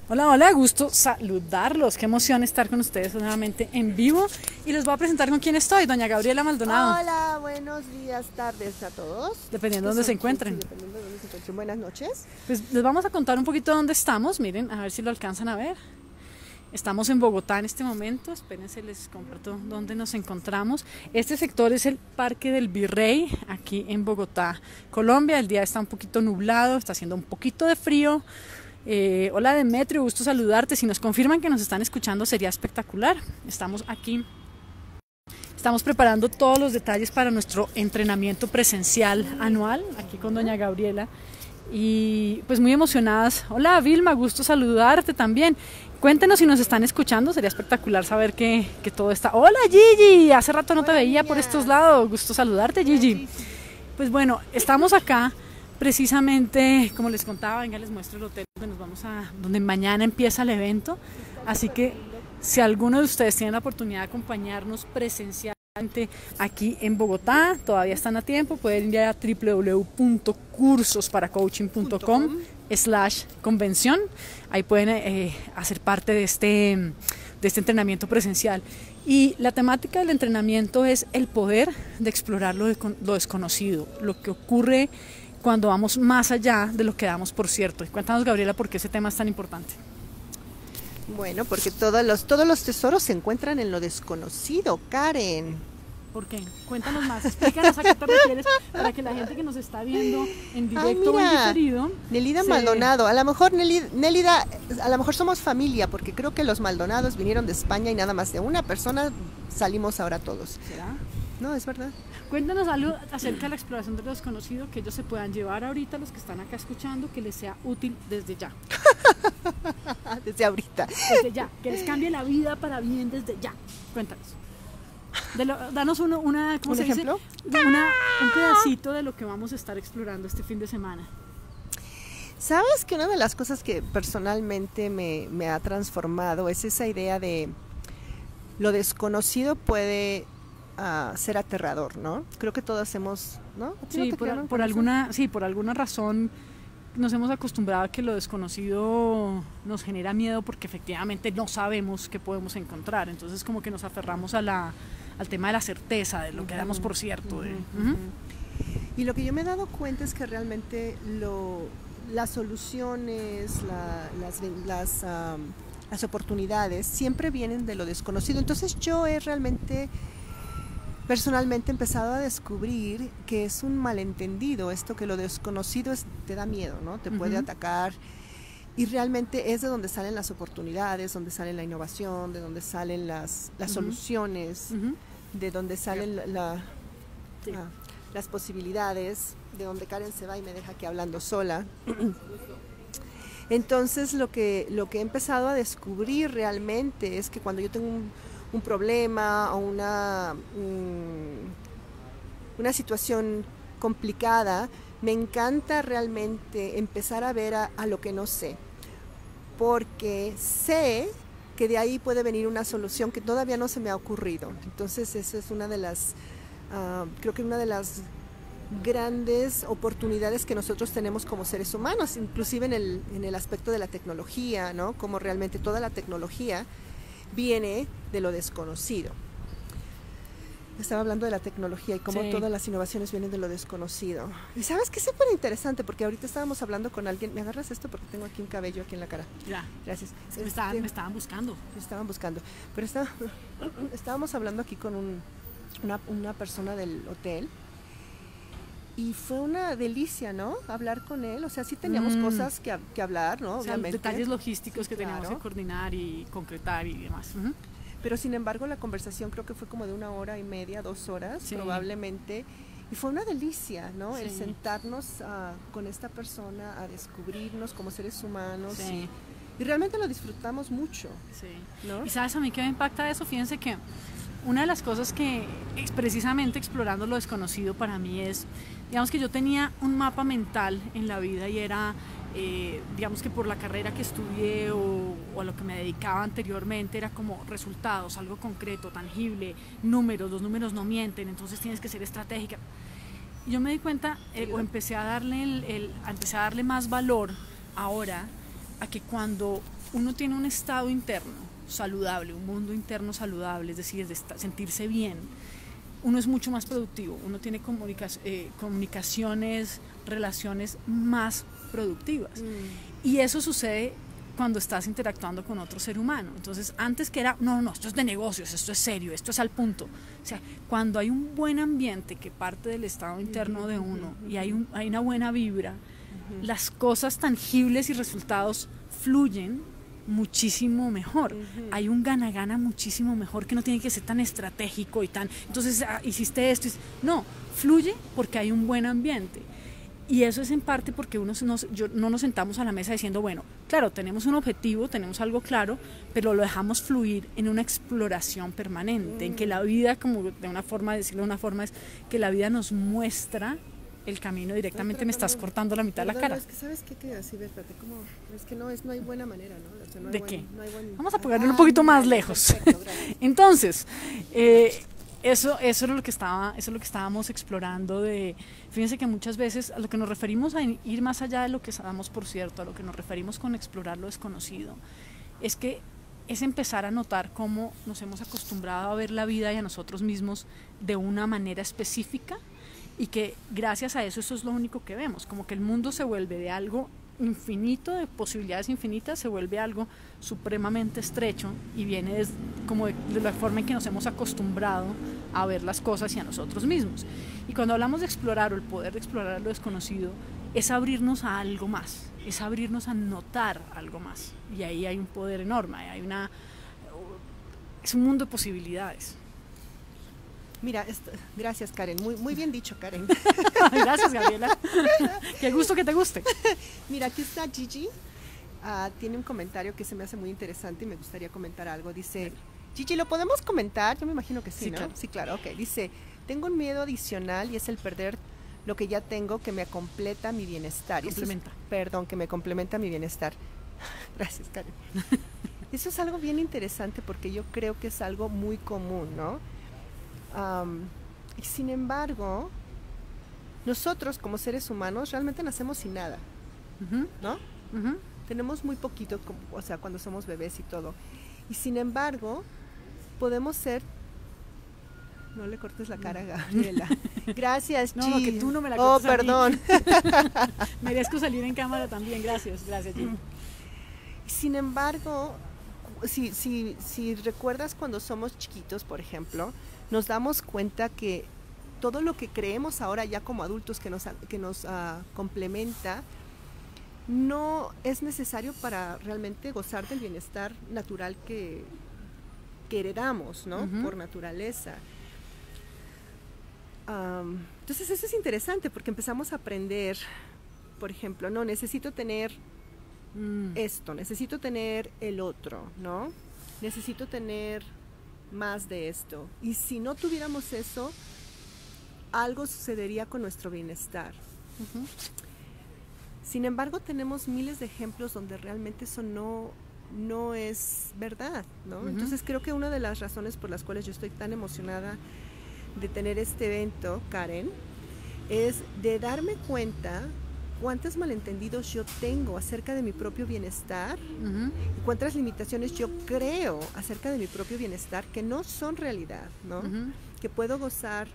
Hola, hola, gusto saludarlos. Qué emoción estar con ustedes nuevamente en vivo. Y les voy a presentar con quién estoy, doña Gabriela Maldonado, Hola, buenos días, tardes a todos. dependiendo ¿Qué de dónde se son? Sí, encuentren. dependiendo de dónde se encuentren. Buenas noches. Pues les vamos a contar un poquito dónde estamos. Miren, a ver si lo alcanzan a ver. Estamos en Bogotá en este momento. Espérense, les comparto dónde nos encontramos. Este sector es el Parque del Virrey, aquí en Bogotá, Colombia. El día está un poquito nublado, está haciendo un poquito de frío. Hola Demetrio, gusto saludarte. Si nos confirman que nos están escuchando sería espectacular. Estamos aquí, estamos preparando todos los detalles para nuestro entrenamiento presencial anual, aquí con doña Gabriela. Y pues muy emocionadas. Hola Vilma, gusto saludarte también. Cuéntenos si nos están escuchando, sería espectacular saber que todo está... Hola Gigi, hace rato no te Hola, veía por niña. estos lados, gusto saludarte Hola, Gigi. Gigi. Pues bueno, estamos acá precisamente, como les contaba, venga, les muestro el hotel donde nos vamos a, donde mañana empieza el evento. Así que si alguno de ustedes tiene la oportunidad de acompañarnos presencialmente aquí en Bogotá, todavía están a tiempo, pueden ir a www.cursosparacoaching.com/convención. Ahí pueden hacer parte de este entrenamiento presencial. Y la temática del entrenamiento es el poder de explorar lo desconocido, lo que ocurre cuando vamos más allá de lo que damos por cierto. Y cuéntanos, Gabriela, por qué ese tema es tan importante. Bueno, porque todos los tesoros se encuentran en lo desconocido, Karen. ¿Por qué? Cuéntanos más, explícanos a qué te refieres para que la gente que nos está viendo en Ay, directo o en mira, diferido Nelida se... Maldonado. A lo mejor Nélida, a lo mejor somos familia, porque creo que los Maldonados vinieron de España y nada más de una persona salimos ahora todos. ¿Será? No, es verdad. Cuéntanos algo acerca de la exploración de lo desconocido que ellos se puedan llevar ahorita, los que están acá escuchando, que les sea útil desde ya. Desde ahorita. Desde ya, que les cambie la vida para bien desde ya. Cuéntanos. Danos ¿cómo ¿Un se dice? ejemplo? Un pedacito de lo que vamos a estar explorando este fin de semana. Sabes que una de las cosas que personalmente me ha transformado es esa idea de lo desconocido puede ser aterrador, ¿no? Creo que todos hemos, ¿no? ¿A ti no Sí, te crearon por con eso? alguna razón nos hemos acostumbrado a que lo desconocido nos genera miedo porque efectivamente no sabemos qué podemos encontrar. Entonces como que nos aferramos al tema de la certeza, de lo que damos por cierto. Ujú. Y lo que yo me he dado cuenta es que realmente las soluciones, las oportunidades siempre vienen de lo desconocido. Entonces yo he realmente personalmente he empezado a descubrir que es un malentendido esto, que lo desconocido te da miedo, ¿no? Te puede atacar, y realmente es de donde salen las oportunidades, donde sale la innovación, de donde salen las soluciones, de donde salen Sí. las posibilidades, de donde Karen se va y me deja aquí hablando sola. Entonces lo que he empezado a descubrir realmente es que cuando yo tengo un problema o una situación complicada, me encanta realmente empezar a ver a lo que no sé, porque sé que de ahí puede venir una solución que todavía no se me ha ocurrido. Entonces esa es creo que una de las grandes oportunidades que nosotros tenemos como seres humanos, inclusive en el aspecto de la tecnología, ¿no? Como realmente toda la tecnología viene de lo desconocido. Estaba hablando de la tecnología y cómo Sí. todas las innovaciones vienen de lo desconocido. Y sabes que es súper interesante, porque ahorita estábamos hablando con alguien. ¿Me agarras esto? Porque tengo aquí un cabello aquí en la cara. Ya, Gracias. es que me estaban buscando. Me estaban buscando. Pero estábamos hablando aquí con una persona del hotel. Y fue una delicia, ¿no? Hablar con él. O sea, sí teníamos cosas que hablar, ¿no? O sea, Obviamente. detalles logísticos que teníamos Claro. que coordinar y concretar y demás. Pero sin embargo la conversación creo que fue como de 1 hora y media, 2 horas, Sí. probablemente. Y fue una delicia, ¿no? Sí. El sentarnos con esta persona a descubrirnos como seres humanos. Sí. Y realmente lo disfrutamos mucho, Sí. ¿no? Y sabes a mí que me impacta eso, fíjense que una de las cosas que precisamente explorando lo desconocido para mí es, digamos que yo tenía un mapa mental en la vida y era, digamos que por la carrera que estudié o a lo que me dedicaba anteriormente era como resultados, algo concreto, tangible, números, los números no mienten, entonces tienes que ser estratégica. Y yo me di cuenta, o empecé a darle más valor ahora a que cuando uno tiene un estado interno saludable, un mundo interno saludable, es decir, sentirse bien, uno es mucho más productivo, uno tiene comunicaciones, relaciones más productivas. Y eso sucede cuando estás interactuando con otro ser humano. Entonces, antes que era, no, esto es de negocios, esto es serio, esto es al punto. O sea, cuando hay un buen ambiente que parte del estado interno de uno y hay una buena vibra, las cosas tangibles y resultados fluyen muchísimo mejor. Hay un gana-gana muchísimo mejor, que no tiene que ser tan estratégico y tan, entonces hiciste esto, no, fluye porque hay un buen ambiente. Y eso es en parte porque no nos sentamos a la mesa diciendo, bueno, claro, tenemos un objetivo, tenemos algo claro, pero lo dejamos fluir en una exploración permanente, en que la vida, como de una forma de decirlo de una forma, es que la vida nos muestra el camino directamente. Me estás cortando la mitad de la cara. Es que, ¿sabes qué quería decir? Espérate, ¿cómo? Es que no hay buena manera, ¿no? O sea, no hay ¿De qué? No hay Vamos a ponerlo un poquito más lejos. Perfecto, Entonces, eso es lo que estábamos explorando. Fíjense que muchas veces a lo que nos referimos a ir más allá de lo que sabemos, por cierto, a lo que nos referimos con explorar lo desconocido, es empezar a notar cómo nos hemos acostumbrado a ver la vida y a nosotros mismos de una manera específica, y que gracias a eso es lo único que vemos, como que el mundo se vuelve de algo infinito, de posibilidades infinitas, se vuelve algo supremamente estrecho, y viene como de la forma en que nos hemos acostumbrado a ver las cosas y a nosotros mismos. Y cuando hablamos de explorar, o el poder de explorar lo desconocido, es abrirnos a algo más, es abrirnos a notar algo más, y ahí hay un poder enorme, es un mundo de posibilidades. Mira, gracias, Karen, muy bien dicho, Karen. Gracias, Gabriela. Qué gusto que te guste. Mira, aquí está Gigi, tiene un comentario que se me hace muy interesante y me gustaría comentar algo. Dice, Gigi, ¿lo podemos comentar? Yo me imagino que sí, ¿no? Claro. Sí, claro, ok. Dice, tengo un miedo adicional y es el perder lo que ya tengo, que me completa mi bienestar. Que me complementa mi bienestar. Gracias, Karen. Eso es algo bien interesante porque yo creo que es algo muy común, ¿no? Y sin embargo, nosotros como seres humanos realmente nacemos sin nada, ¿no? Tenemos muy poquito, o sea, cuando somos bebés y todo. Y sin embargo, podemos ser... No le cortes la cara a Gabriela. Gracias, G. No, que tú no me la cortes. Oh, perdón. Merezco salir en cámara también, gracias, G. Sin embargo, si recuerdas cuando somos chiquitos, por ejemplo, nos damos cuenta que todo lo que creemos ahora ya como adultos que nos complementa no es necesario para realmente gozar del bienestar natural que heredamos, ¿no? Por naturaleza. Entonces eso es interesante porque empezamos a aprender, por ejemplo, no, necesito tener esto, necesito tener el otro, ¿no? Necesito tener más de esto. Y si no tuviéramos eso, algo sucedería con nuestro bienestar. Sin embargo, tenemos miles de ejemplos donde realmente eso no es verdad, ¿no? Entonces creo que una de las razones por las cuales yo estoy tan emocionada de tener este evento, Karen, es de darme cuenta cuántos malentendidos yo tengo acerca de mi propio bienestar y cuántas limitaciones yo creo acerca de mi propio bienestar que no son realidad, ¿no? Que puedo gozar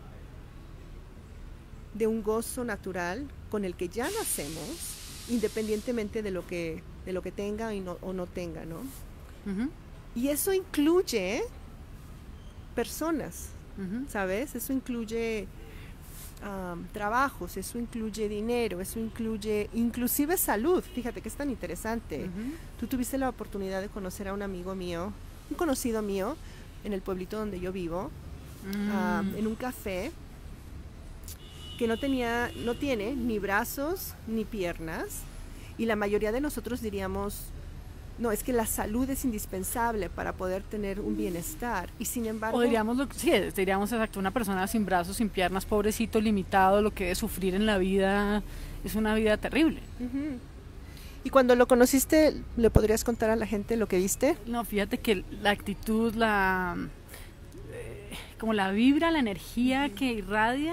de un gozo natural con el que ya nacemos, independientemente de lo que tenga o no tenga, ¿no? Y eso incluye personas, ¿sabes? Eso incluye trabajos, eso incluye dinero, eso incluye inclusive salud. Fíjate que es tan interesante. Tú tuviste la oportunidad de conocer a un amigo mío, un conocido mío, en el pueblito donde yo vivo, en un café, que no tiene ni brazos ni piernas, y la mayoría de nosotros diríamos, no, es que la salud es indispensable para poder tener un bienestar, y sin embargo... O diríamos, exacto, una persona sin brazos, sin piernas, pobrecito, limitado, lo que debe sufrir en la vida, es una vida terrible. ¿Y cuando lo conociste, le podrías contar a la gente lo que viste? No, fíjate que la actitud, como la vibra, la energía que irradia,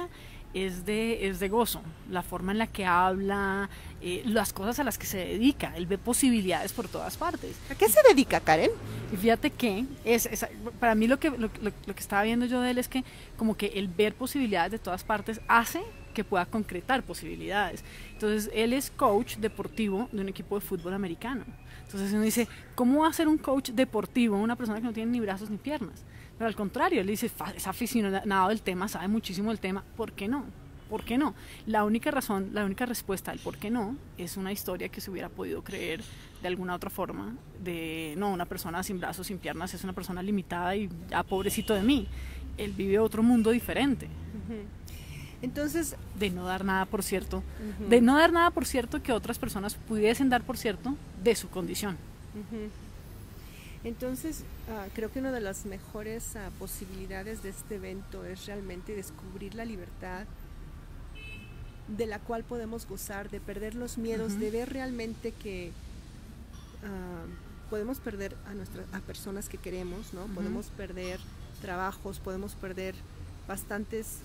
es de gozo, la forma en la que habla, las cosas a las que se dedica, él ve posibilidades por todas partes. ¿A qué se dedica, Karen? Y fíjate que para mí lo que estaba viendo yo de él es que como que el ver posibilidades de todas partes hace que pueda concretar posibilidades. Entonces él es coach deportivo de un equipo de fútbol americano. Entonces uno dice, ¿cómo va a ser un coach deportivo una persona que no tiene ni brazos ni piernas? Pero al contrario, él dice, es aficionado del tema, sabe muchísimo del tema, ¿por qué no? ¿Por qué no? La única razón, la única respuesta al por qué no es una historia que se hubiera podido creer de alguna otra forma, de no, una persona sin brazos, sin piernas es una persona limitada y ya pobrecito de mí. Él vive otro mundo diferente. Entonces, de no dar nada por cierto, de no dar nada por cierto que otras personas pudiesen dar por cierto de su condición. Entonces, creo que una de las mejores posibilidades de este evento es realmente descubrir la libertad de la cual podemos gozar, de perder los miedos, de ver realmente que podemos perder a personas que queremos, ¿no? Podemos perder trabajos, podemos perder bastantes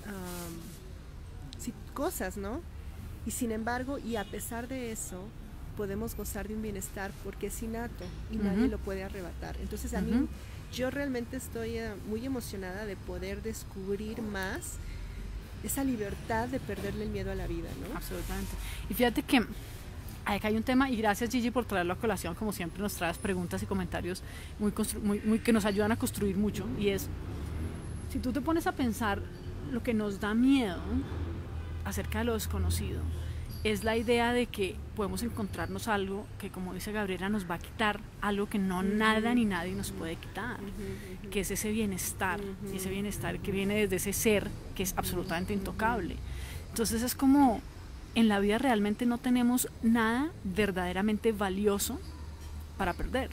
cosas, ¿no? Y sin embargo, y a pesar de eso, podemos gozar de un bienestar porque es innato y nadie lo puede arrebatar. Entonces a mí, yo realmente estoy muy emocionada de poder descubrir más esa libertad de perderle el miedo a la vida, ¿no? Absolutamente. Y fíjate que acá hay un tema, y gracias Gigi por traerlo a colación, como siempre nos traes preguntas y comentarios muy que nos ayudan a construir mucho, y es, si tú te pones a pensar lo que nos da miedo acerca de lo desconocido, es la idea de que podemos encontrarnos algo que, como dice Gabriela, nos va a quitar algo que no nada ni nadie nos puede quitar, que es ese bienestar, y ese bienestar que viene desde ese ser que es absolutamente intocable. Entonces es como, en la vida realmente no tenemos nada verdaderamente valioso para perder.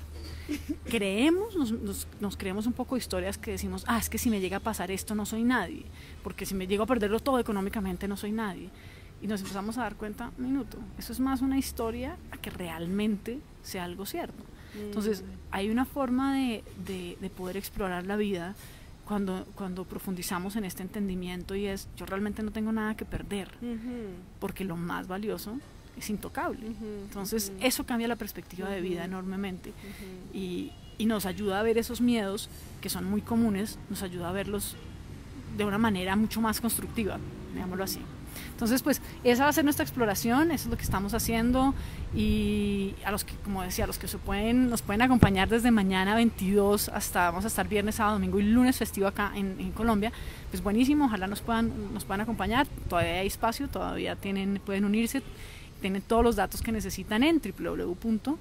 Nos creemos un poco historias que decimos, es que si me llega a pasar esto no soy nadie, porque si me llego a perderlo todo económicamente no soy nadie. Y nos empezamos a dar cuenta, eso es más una historia a que realmente sea algo cierto. Entonces hay una forma de poder explorar la vida cuando profundizamos en este entendimiento, y es, yo realmente no tengo nada que perder, porque lo más valioso es intocable. Entonces eso cambia la perspectiva de vida enormemente, y nos ayuda a ver esos miedos que son muy comunes, nos ayuda a verlos de una manera mucho más constructiva, digámoslo así. Entonces, pues, esa va a ser nuestra exploración, eso es lo que estamos haciendo, y a los que, como decía, a los que nos pueden acompañar desde mañana 22 vamos a estar viernes, sábado, domingo y lunes festivo acá en Colombia, pues buenísimo, ojalá nos puedan acompañar, todavía hay espacio, todavía pueden unirse, tienen todos los datos que necesitan en www.com.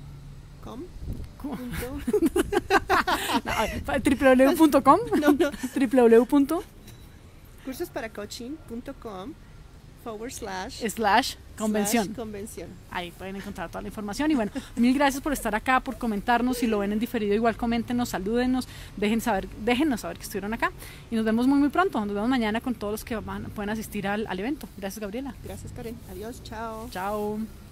www.cursosparacoaching.com/convención. Ahí pueden encontrar toda la información. Y bueno, mil gracias por estar acá, por comentarnos. Si lo ven en diferido, igual coméntenos, salúdenos, déjennos saber que estuvieron acá. Y nos vemos muy pronto. Nos vemos mañana con todos los que pueden asistir al evento. Gracias, Gabriela. Gracias, Karen. Adiós, chao. Chao.